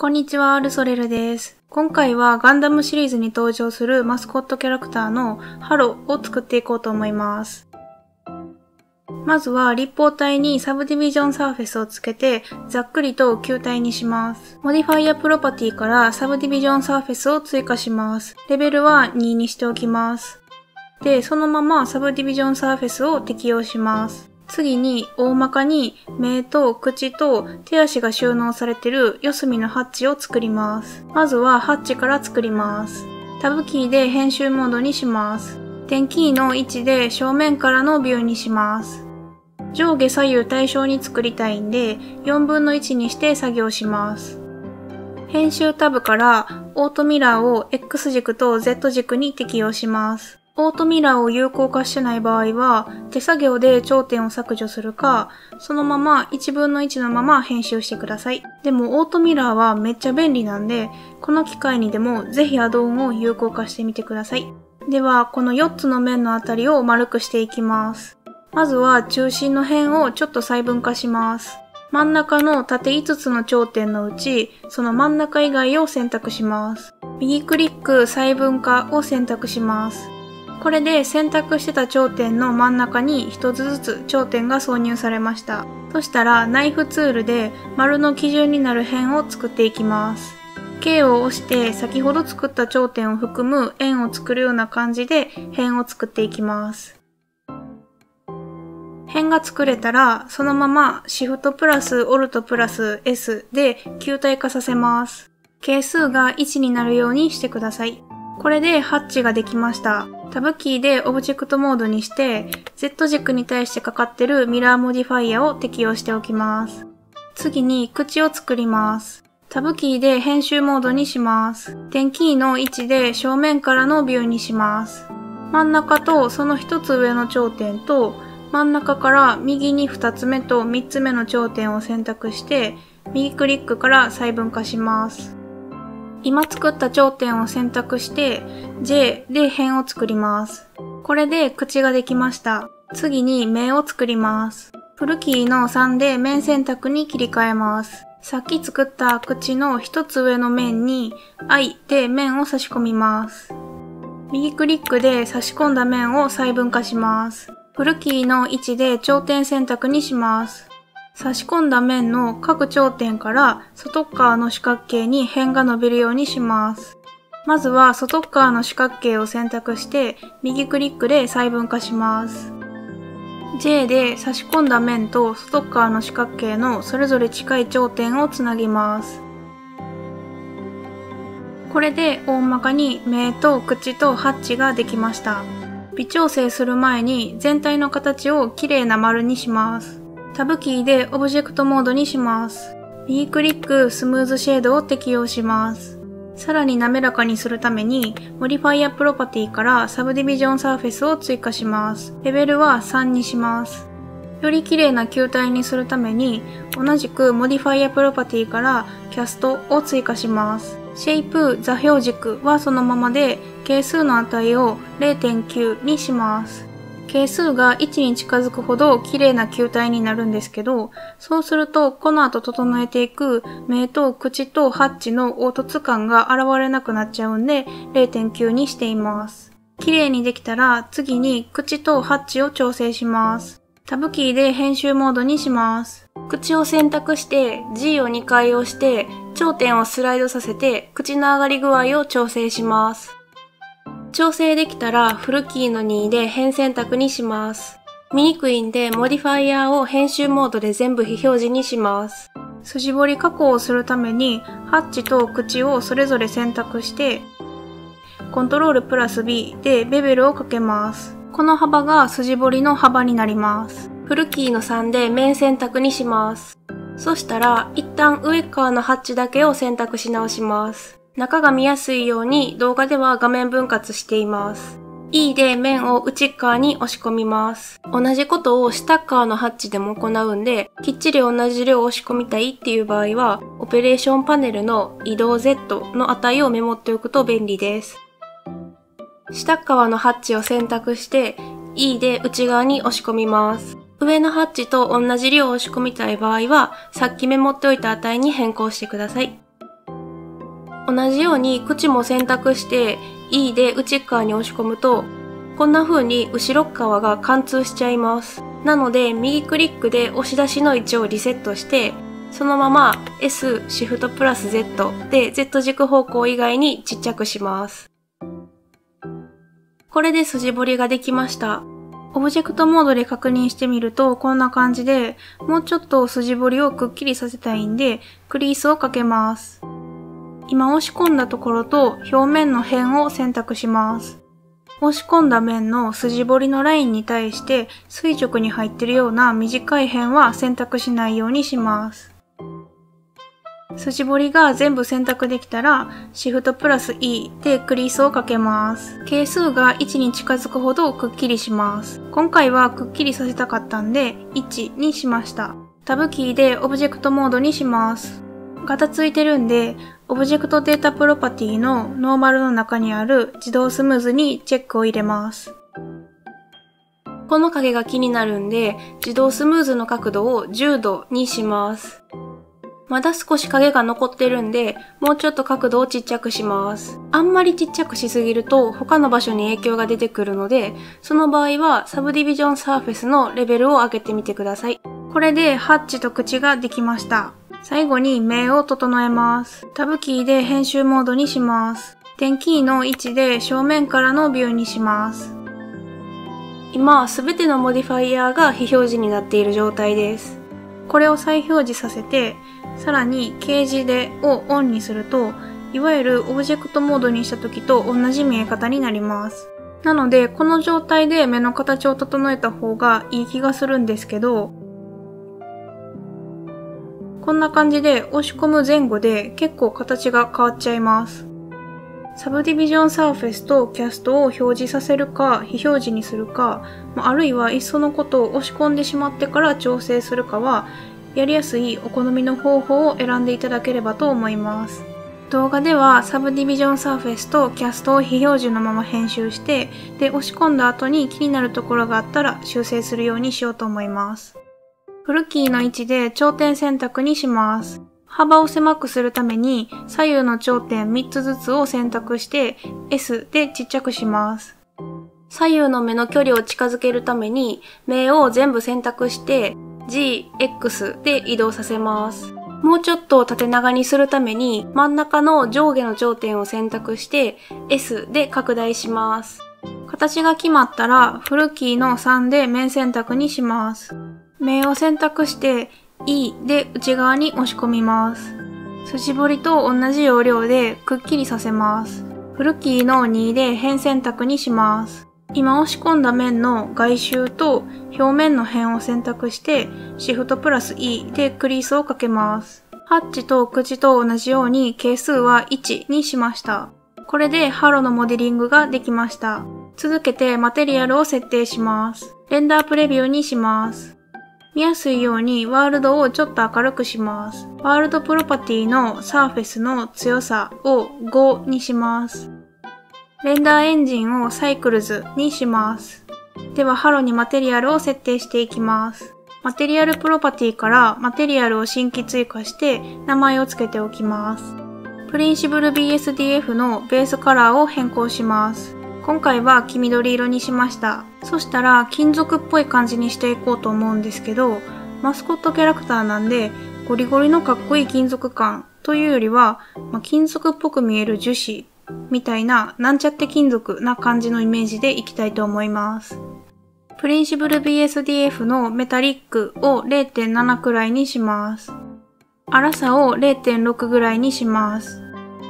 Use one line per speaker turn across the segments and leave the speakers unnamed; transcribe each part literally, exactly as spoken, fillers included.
こんにちは、ルソレルです。今回はガンダムシリーズに登場するマスコットキャラクターのハロを作っていこうと思います。まずは立方体にサブディビジョンサーフェスをつけてざっくりと球体にします。モディファイアプロパティからサブディビジョンサーフェスを追加します。レベルはににしておきます。で、そのままサブディビジョンサーフェスを適用します。次に大まかに目と口と手足が収納されている四隅のハッチを作ります。まずはハッチから作ります。タブキーで編集モードにします。点キーの位置で正面からのビューにします。上下左右対称に作りたいんでよんぶんのいちにして作業します。編集タブからオートミラーを X 軸と Z 軸に適用します。オートミラーを有効化してない場合は手作業で頂点を削除するか、そのままいちぶんのいちのまま編集してください。でもオートミラーはめっちゃ便利なんで、この機会にでもぜひアドオンを有効化してみてください。ではこのよっつの面のあたりを丸くしていきます。まずは中心の辺をちょっと細分化します。真ん中の縦いつつの頂点のうち、その真ん中以外を選択します。右クリック細分化を選択します。これで選択してた頂点の真ん中に一つずつ頂点が挿入されました。そしたらナイフツールで丸の基準になる辺を作っていきます。K を押して先ほど作った頂点を含む円を作るような感じで辺を作っていきます。辺が作れたらそのままシフトプラスオルトプラス エス で球体化させます。係数がいちになるようにしてください。これでハッチができました。タブキーでオブジェクトモードにして Z 軸に対してかかってるミラーモディファイアを適用しておきます。次に口を作ります。タブキーで編集モードにします。点キーの位置で正面からのビューにします。真ん中とその一つ上の頂点と真ん中から右にふたつめとみっつめの頂点を選択して右クリックから細分化します。今作った頂点を選択して J で辺を作ります。これで口ができました。次に目を作ります。フルキーのさんで面選択に切り替えます。さっき作った口の一つ上の面に I で面を差し込みます。右クリックで差し込んだ面を細分化します。フルキーの位置で頂点選択にします。差し込んだ面の各頂点から外側の四角形に辺が伸びるようにします。まずは外側の四角形を選択して右クリックで細分化します。J で差し込んだ面と外側の四角形のそれぞれ近い頂点をつなぎます。これで大まかに目と口とハッチができました。微調整する前に全体の形をきれいな丸にします。タブキーでオブジェクトモードにします。右クリックスムーズシェードを適用します。さらに滑らかにするためにモディファイアプロパティからサブディビジョンサーフェスを追加します。レベルはさんにします。より綺麗な球体にするために同じくモディファイアプロパティからキャストを追加します。シェイプ座標軸はそのままで係数の値を れいてんきゅう にします。係数がいちに近づくほど綺麗な球体になるんですけど、そうするとこの後整えていく目と口とハッチの凹凸感が現れなくなっちゃうんで れいてんきゅう にしています。綺麗にできたら次に口とハッチを調整します。タブキーで編集モードにします。口を選択して G をにかい押して頂点をスライドさせて口の上がり具合を調整します。調整できたらフルキーのにで辺選択にします。見にくいんでモディファイアを編集モードで全部非表示にします。筋彫り加工をするためにハッチと口をそれぞれ選択してコントロールプラス ビー でベベルをかけます。この幅が筋彫りの幅になります。フルキーのさんで面選択にします。そしたら一旦上側のハッチだけを選択し直します。中が見やすいように動画では画面分割しています。E で面を内側に押し込みます。同じことを下側のハッチでも行うんで、きっちり同じ量を押し込みたいっていう場合は、オペレーションパネルの移動 Z の値をメモっておくと便利です。下側のハッチを選択して、E で内側に押し込みます。上のハッチと同じ量を押し込みたい場合は、さっきメモっておいた値に変更してください。 同じように口も選択して E で内側に押し込むと、こんな風に後ろ側が貫通しちゃいます。なので右クリックで押し出しの位置をリセットして、そのまま S シフトプラス Z で Z 軸方向以外にちっちゃくします。これで筋彫りができました。オブジェクトモードで確認してみるとこんな感じで、もうちょっと筋彫りをくっきりさせたいんでクリースをかけます。今押し込んだところと表面の辺を選択します。押し込んだ面の筋彫りのラインに対して垂直に入っているような短い辺は選択しないようにします。筋彫りが全部選択できたら、シフトプラス E でクリースをかけます。係数がいちに近づくほどくっきりします。今回はくっきりさせたかったんで、いちにしました。タブキーでオブジェクトモードにします。ガタついてるんで、オブジェクトデータプロパティのノーマルの中にある自動スムーズにチェックを入れます。この影が気になるんで、自動スムーズの角度をじゅうどにします。まだ少し影が残ってるんで、もうちょっと角度をちっちゃくします。あんまりちっちゃくしすぎると他の場所に影響が出てくるので、その場合はサブディビジョンサーフェスのレベルを上げてみてください。これでハッチと口ができました。最後に目を整えます。タブキーで編集モードにします。点キーの位置で正面からのビューにします。今、すべてのモディファイヤーが非表示になっている状態です。これを再表示させて、さらに掲示でをオンにすると、いわゆるオブジェクトモードにした時と同じ見え方になります。なので、この状態で目の形を整えた方がいい気がするんですけど、こんな感じで押し込む前後で結構形が変わっちゃいます。サブディビジョンサーフェスとキャストを表示させるか非表示にするか、あるいはいっそのことを押し込んでしまってから調整するかは、やりやすいお好みの方法を選んでいただければと思います。動画ではサブディビジョンサーフェスとキャストを非表示のまま編集して、で押し込んだ後に気になるところがあったら修正するようにしようと思います。フルキーの位置で頂点選択にします。幅を狭くするために左右の頂点みっつずつを選択して エス でちっちゃくします。左右の目の距離を近づけるために目を全部選択して ジーエックス で移動させます。もうちょっと縦長にするために真ん中の上下の頂点を選択して エス で拡大します。形が決まったらフルキーのさんで面選択にします。面を選択して E で内側に押し込みます。筋彫りと同じ要領でくっきりさせます。フルキーのにで辺選択にします。今押し込んだ面の外周と表面の辺を選択してシフトプラス E でクリースをかけます。ハッチと口と同じように係数はいちにしました。これでハロのモデリングができました。続けてマテリアルを設定します。レンダープレビューにします。見やすいようにワールドをちょっと明るくします。ワールドプロパティのサーフェスの強さをごにします。レンダーエンジンをサイクルズにします。ではハロにマテリアルを設定していきます。マテリアルプロパティからマテリアルを新規追加して名前を付けておきます。プリンシブル ビーエスディーエフ のベースカラーを変更します。今回は黄緑色にしました。そしたら金属っぽい感じにしていこうと思うんですけど、マスコットキャラクターなんでゴリゴリのかっこいい金属感というよりは、まあ、金属っぽく見える樹脂みたいななんちゃって金属な感じのイメージでいきたいと思います。プリンシブル ビーエスディーエフ のメタリックを れいてんなな くらいにします。粗さを れいてんろく ぐらいにします。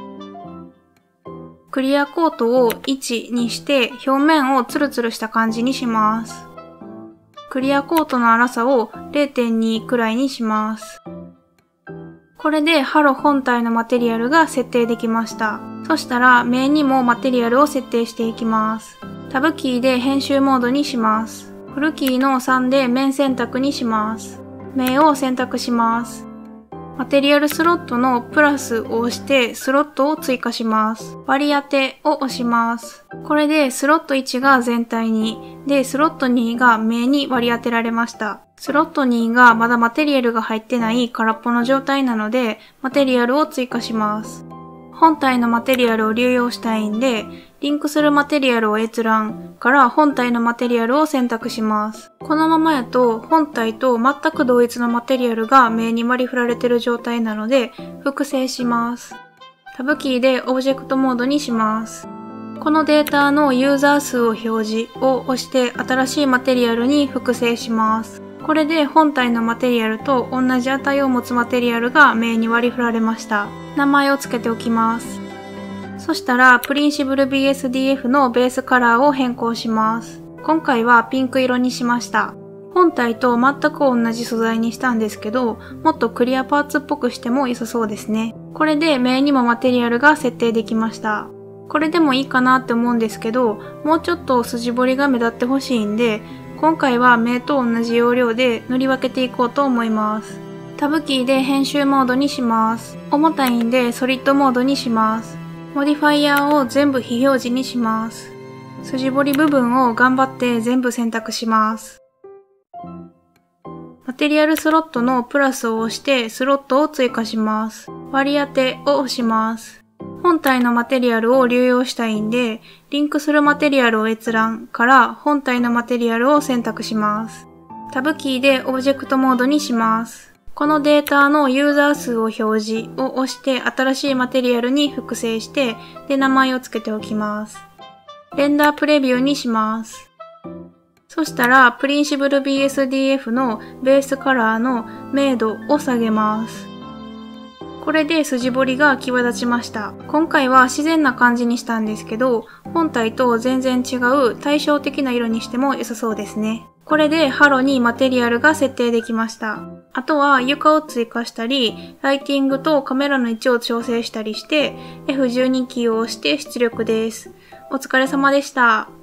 クリアコートをいちにして表面をツルツルした感じにします。クリアコートの粗さを れいてんに くらいにします。これでハロ本体のマテリアルが設定できました。そしたら面にもマテリアルを設定していきます。タブキーで編集モードにします。フルキーのさんで面選択にします。面を選択します。マテリアルスロットのプラスを押してスロットを追加します。割り当てを押します。これでスロットいちが全体に、でスロットにが面に割り当てられました。スロットにがまだマテリアルが入ってない空っぽの状態なので、マテリアルを追加します。 本体のマテリアルを流用したいんで、リンクするマテリアルを閲覧から本体のマテリアルを選択します。このままやと本体と全く同一のマテリアルが目に割り振られている状態なので複製します。タブキーでオブジェクトモードにします。このデータのユーザー数を表示を押して新しいマテリアルに複製します。これで本体のマテリアルと同じ値を持つマテリアルが目に割り振られました。名前を付けておきます。そしたら、プリンシブル ビーエスディーエフ のベースカラーを変更します。今回はピンク色にしました。本体と全く同じ素材にしたんですけど、もっとクリアパーツっぽくしても良さそうですね。これで目にもマテリアルが設定できました。これでもいいかなって思うんですけど、もうちょっと筋彫りが目立ってほしいんで、今回は目と同じ要領で塗り分けていこうと思います。タブキーで編集モードにします。重たいんでソリッドモードにします。モディファイヤーを全部非表示にします。筋彫り部分を頑張って全部選択します。マテリアルスロットのプラスを押してスロットを追加します。割り当てを押します。本体のマテリアルを流用したいんで、リンクするマテリアルを閲覧から本体のマテリアルを選択します。タブキーでオブジェクトモードにします。このデータのユーザー数を表示を押して新しいマテリアルに複製して、で名前を付けておきます。レンダープレビューにします。そしたら、プリンシブル ビーエスディーエフ のベースカラーの明度を下げます。これで筋彫りが際立ちました。今回は自然な感じにしたんですけど、本体と全然違う対照的な色にしても良さそうですね。これでハロにマテリアルが設定できました。あとは床を追加したり、ライティングとカメラの位置を調整したりして、エフじゅうに キーを押して出力です。お疲れ様でした。